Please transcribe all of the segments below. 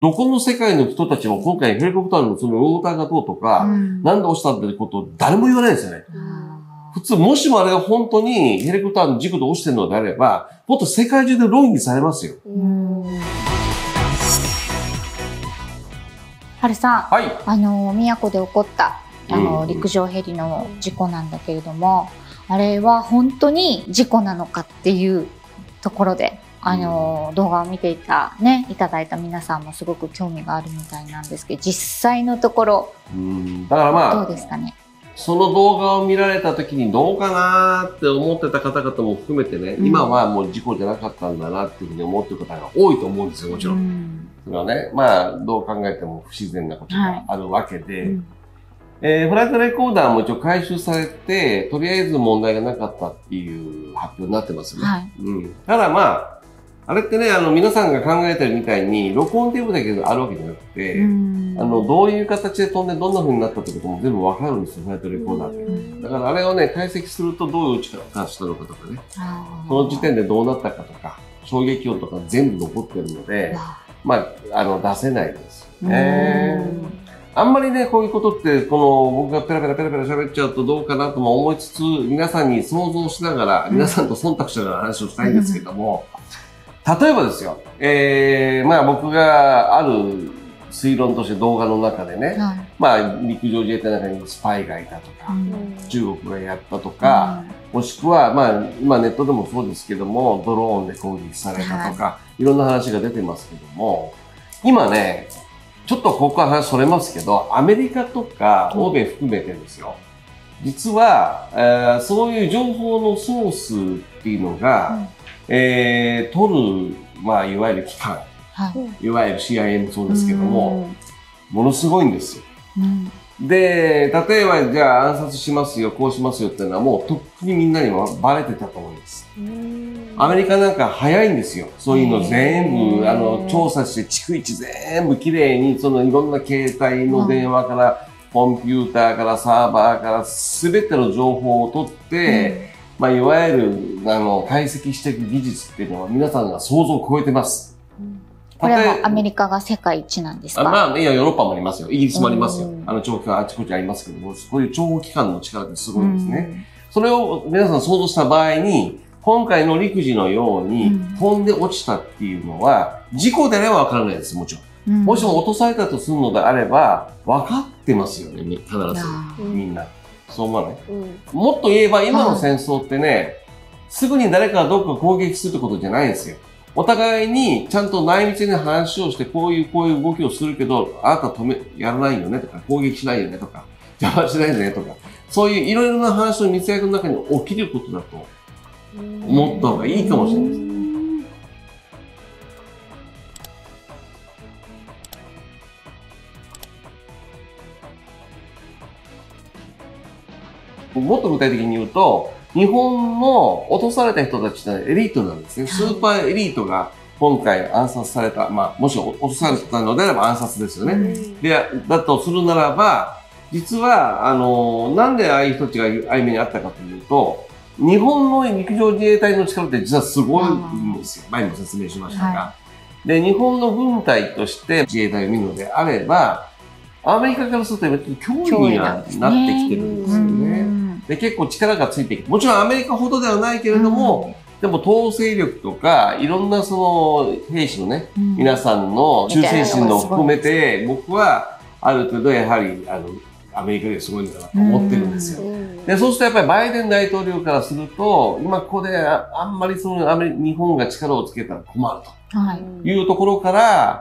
どこの世界の人たちも今回ヘリコプターのそのローターがどうとか、なんで落ちたってことを誰も言わないんですよね。普通、もしもあれが本当にヘリコプターの事故で落ちてるのであれば、もっと世界中で論議されますよ。 春さん、 はい。 宮古で起こった陸上ヘリの事故なんだけれども、あれは本当に事故なのかっていうところで、動画を見ていただいた皆さんもすごく興味があるみたいなんですけど、実際のところだからまあどうですかね。 その動画を見られた時にどうかなーって思ってた方々も含めてね、今はもう事故じゃなかったんだなっていうふうに思ってる方が多いと思うんですよ、もちろん。それはね、まあどう考えても不自然なことがあるわけで、フライトレコーダーも一応回収されて、とりあえず問題がなかったっていう発表になってますよね。ただまあ、あれってね、皆さんが考えてるみたいに、録音テープだけあるわけじゃなくて、どういう形で飛んでどんな風になったってことも全部わかるんですよ、フライトレコーダーで。だからあれをね、解析するとどういう力がしたのかとかね、その時点でどうなったかとか、衝撃音とか全部残ってるので、まあ、出せないですよね。あんまりね、こういうことって、僕がペラペラ喋っちゃうとどうかなとも思いつつ、皆さんに想像しながら、皆さんと忖度しながら話をしたいんですけども、例えばですよ、まあ僕がある推論として動画の中でね、まあ陸上自衛隊の中にスパイがいたとか、中国がやったとか、もしくはまあ今ネットでもそうですけども、ドローンで攻撃されたとか、いろんな話が出てますけども、今ね、ちょっとここから話それますけど、アメリカとか欧米含めてですよ、実は、そういう情報のソースっていうのが、取る、まあ、いわゆる機関、いわゆる CIA もそうですけども、ものすごいんですよ。で、例えば、じゃあ暗殺しますよ、こうしますよっていうのはもうとっくにみんなにもバレてたと思います。アメリカなんか早いんですよ。そういうの全部、調査して、逐一全部きれいに、そのいろんな携帯の電話から、コンピューターからサーバーからすべての情報を取って、まあ、いわゆる、解析していく技術っていうのは皆さんが想像を超えてます。 これはアメリカが世界一なんですか？ まあ、いや、ヨーロッパもありますよ。イギリスもありますよ。諜機関あちこちありますけども、そういう諜報機関の力ってすごいんですね。それを皆さん想像した場合に、今回の陸自のように飛んで落ちたっていうのは、事故であればわからないです、もちろん。もしも落とされたとするのであれば、分かってますよね、必ず。みんな。そう思わない？もっと言えば今の戦争ってね、すぐに誰かがどっか攻撃するってことじゃないんですよ。お互いにちゃんと内密に話をして、こういう動きをするけど、あなたやらないよねとか、攻撃しないよねとか、邪魔しないよねとか、そういういろいろな話の密約の中に起きることだと思った方がいいかもしれないです。もっと具体的に言うと、日本の落とされた人たちってエリートなんですね。スーパーエリートが今回暗殺された。まあ、もし落とされたのであれば暗殺ですよね。だとするならば、実は、なんでああいう人たちがああいう目にあったかというと、日本の陸上自衛隊の力って実はすごいんですよ。前にも説明しましたが。で、日本の軍隊として自衛隊を見るのであれば、アメリカからすると脅威にはなってきてるんですよね。で、結構力がついてきて、もちろんアメリカほどではないけれども、でも統制力とか、いろんなその兵士のね、皆さんの忠誠心を含めて、僕はある程度やはり、アメリカですごいんだなと思ってるんですよ。で、そうするとやっぱりバイデン大統領からすると、今ここであんまりその日本が力をつけたら困るというところから、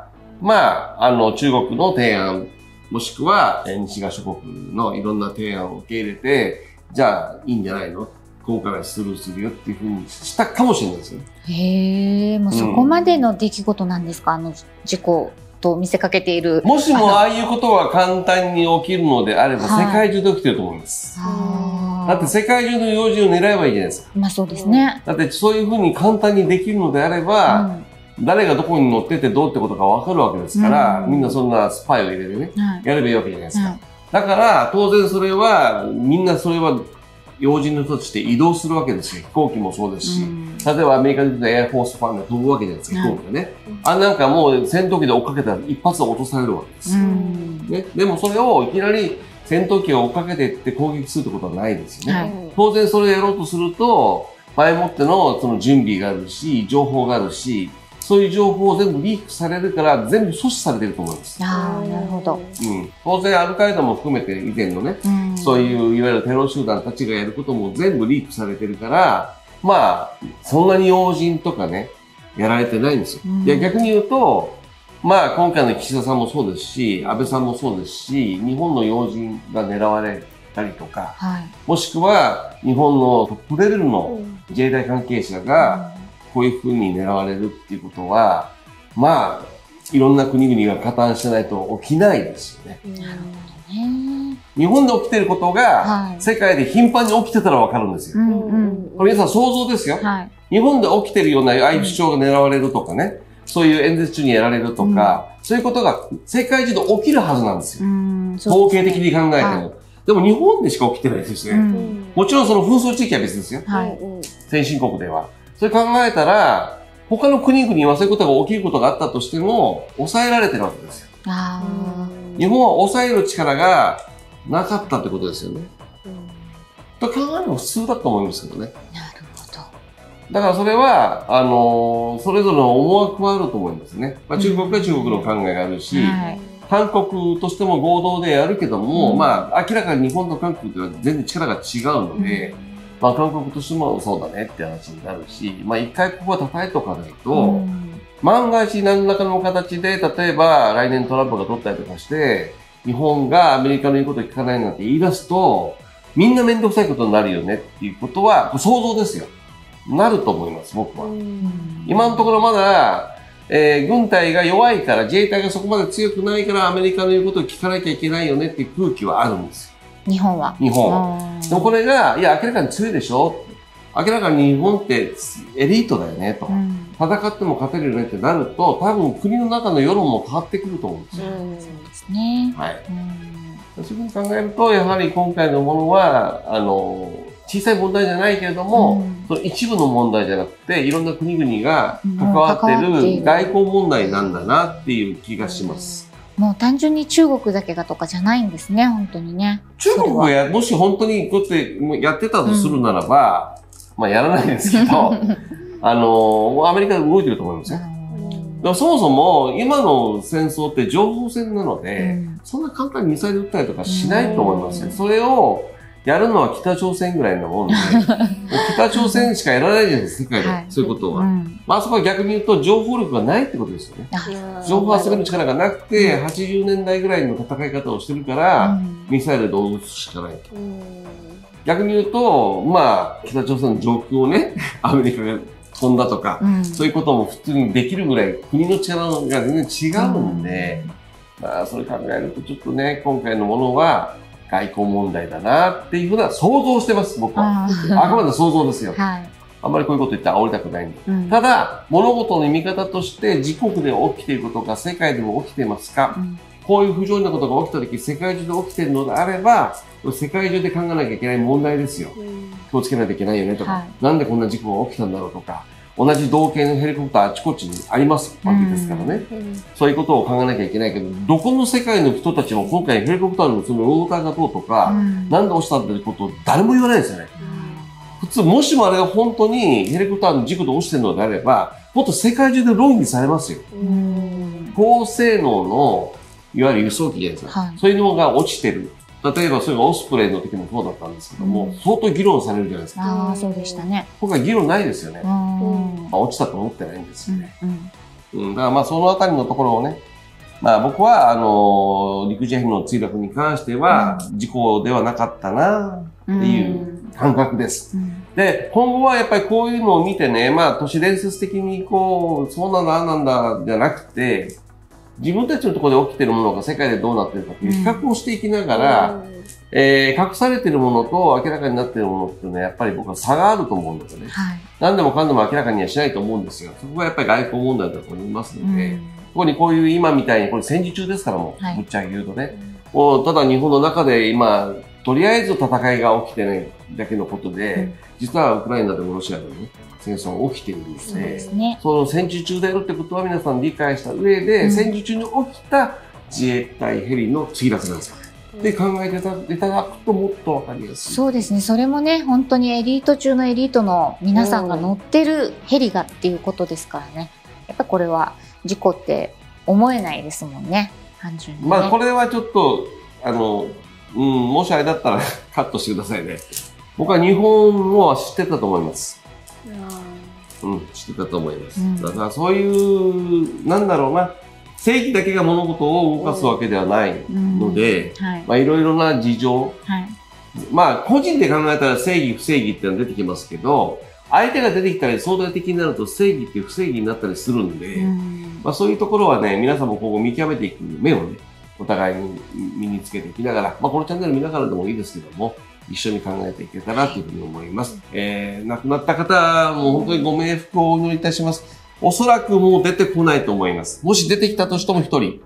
まあ、中国の提案、もしくは西側諸国のいろんな提案を受け入れて、じゃあいいんじゃないの？ここからスルーするよっていうふうにしたかもしれないですよ。 へえ、もうそこまでの出来事なんですか、事故と見せかけている。 もしもああいうことが簡単に起きるのであれば、世界中で起きてると思います。だって世界中の要人を狙えばいいじゃないですか。 まあそうですね。 だってそういうふうに簡単にできるのであれば、誰がどこに乗っててどうってことがわかるわけですから、みんなそんなスパイを入れてね、やればいいわけじゃないですか。だから、当然それは、みんなそれは要人の人たちって移動するわけですよ。飛行機もそうですし。例えばアメリカで言うとエアフォースファンが飛ぶわけじゃないですか、飛行機がね。なんかもう戦闘機で追っかけたら一発で落とされるわけですよ。ね、でもそれをいきなり戦闘機を追っかけていって攻撃するってことはないですよね。当然それをやろうとすると、前もってのその準備があるし、情報があるし、そういう情報を全部リークされるから全部阻止されてると思います。 なるほど。 当然アルカイダも含めて以前のね、そういういわゆるテロ集団たちがやることも全部リークされてるから、まあ、そんなに要人とかね、やられてないんですよ。いや、逆に言うと、まあ、今回の岸田さんもそうですし、安倍さんもそうですし、日本の要人が狙われたりとか、もしくは日本のトップレベルの自衛隊関係者が、こういうふうに狙われるっていうことは、まあ、いろんな国々が加担してないと起きないですよね。日本で起きてることが、世界で頻繁に起きてたらわかるんですよ。これ皆さん想像ですよ。日本で起きてるようなああいう首相が狙われるとかね、そういう演説中にやられるとか、そういうことが世界中で起きるはずなんですよ。統計的に考えても。でも日本でしか起きてないですね。もちろんその紛争地域は別ですよ。先進国では。それ考えたら、他の国々はそういうことが起きることがあったとしても、抑えられてるわけですよ。日本は抑える力がなかったってことですよね。と考えるのが普通だと思いますけどね。なるほど。だからそれは、それぞれの思惑はあると思いますね。まあ、中国は中国の考えがあるし、韓国としても合同でやるけども、まあ、明らかに日本と韓国では全然力が違うので、まあ、韓国としてもそうだねって話になるし、まあ、一回ここは叩いておかないと、万が一何らかの形で、例えば来年トランプが取ったりとかして、日本がアメリカの言うことを聞かないなんて言い出すと、みんなめんどくさいことになるよねっていうことは、想像ですよ。なると思います、僕は。今のところまだ、軍隊が弱いから、自衛隊がそこまで強くないから、アメリカの言うことを聞かなきゃいけないよねっていう空気はあるんですよ。 日本は。 日本は。でもこれが、いや、明らかに強いでしょ、明らかに日本ってエリートだよねと、戦っても勝てるよねってなると、多分国の中の世論も変わってくると思うんですよ。 そうですね。 はい。そういうふうに考えると、やはり今回のものは、小さい問題じゃないけれども、その一部の問題じゃなくて、いろんな国々が関わっている外交問題なんだなっていう気がします。 もう単純に中国だけがとかじゃないんですね、本当にね。 中国がもし本当にこうやってやってたとするならば、まあやらないですけど、アメリカで動いてると思いますよ。でもそもそも今の戦争って情報戦なので、そんな簡単にミサイル撃ったりとかしないと思いますよ。それをやるのは北朝鮮ぐらいのもんで、北朝鮮しかやらないじゃないですか、世界で。そういうことは。まあ、あそこは逆に言うと情報力がないってことですよね。情報を集める力がなくて、80年代ぐらいの戦い方をしてるから、ミサイルで撃つしかないと。逆に言うと、まあ、北朝鮮の上空をね、アメリカが飛んだとか、そういうことも普通にできるぐらい国の力が全然違うんで、まあ、それ考えるとちょっとね、今回のものは外交問題だなっていうふうな想像してます、僕は。あくまで想像ですよ。あんまりこういうこと言って煽りたくないんで。ただ、物事の見方として自国で起きていることが世界でも起きていますか、こういう不条理なことが起きたとき、世界中で起きているのであれば、世界中で考えなきゃいけない問題ですよ。気をつけないといけないよねとか、なんでこんな事故が起きたんだろうとか、同じ同型のヘリコプターあちこちにありますわけですからね。そういうことを考えなきゃいけないけど、どこの世界の人たちも今回ヘリコプターのそのローターがどうとか、なんで落ちたってことを誰も言わないですよね。普通、もしもあれが本当にヘリコプターの事故で落ちてるのであれば、もっと世界中で論議されますよ。高性能のいわゆる輸送機じゃないですか。そういうのが落ちてる。例えばそれがオスプレイの時もそうだったんですけども、相当議論されるじゃないですか。 ああ、そうでしたね。 今回議論ないですよね。落ちたと思ってないんですよね。だからまあそのあたりのところをね、まあ僕は陸自兵の墜落に関しては事故ではなかったなっていう感覚です。で、今後はやっぱりこういうのを見てね、まあ都市伝説的にこう、そうなんだ、ああなんだじゃなくて、自分たちのところで起きているものが世界でどうなっているかという比較をしていきながら、隠されているものと明らかになっているものっていうのはやっぱり僕は差があると思うんですよね。何でもかんでも明らかにはしないと思うんですよ。そこがやっぱり外交問題だと思いますので、ここにこういう今みたいに、これ戦時中ですからも、ぶっちゃけ言うとね、ただ日本の中で今、 とりあえず戦いが起きてないだけのことで、実はウクライナでもロシアでもね、戦争が起きているので、 そうですね。 その戦時中であるってことは皆さん理解した上で、戦時中に起きた自衛隊ヘリの墜落なんですよ。で考えていただくともっとわかりやすい。 そうですね。それもね、本当にエリート中のエリートの皆さんが乗ってるヘリがっていうことですからね。やっぱこれは事故って思えないですもんね。単純にね。 まあこれはちょっともしあれだったらカットしてくださいね。僕は日本は知ってたと思います。知ってたと思います。だからそういうなんだろうな。正義だけが物事を動かすわけではないので、まあいろいろな事情、まあ個人で考えたら正義不正義っていうのが出てきますけど、相手が出てきたり相対的になると正義って不正義になったりするんで、まあそういうところはね、皆さんも今後見極めていく目をね、お互いに身につけていきながら、まあこのチャンネル見ながらでもいいですけども、一緒に考えていけたらというふうに思います。亡くなった方も本当にご冥福をお祈りいたします。おそらくもう出てこないと思います。もし出てきたとしても一人。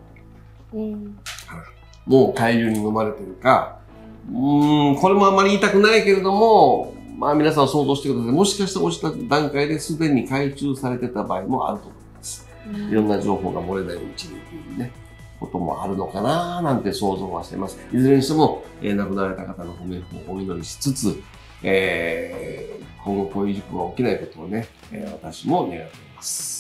もう海流に飲まれてるか。これもあんまり言いたくないけれども、まあ皆さん想像してください。もしかして落ちた段階ですでに回収されてた場合もあると思います。いろんな情報が漏れないうちにね、こともあるのかななんて想像はしています。いずれにしても、亡くなられた方のご冥福をお祈りしつつ、今後こういう事故が起きないことをね、私も願っています。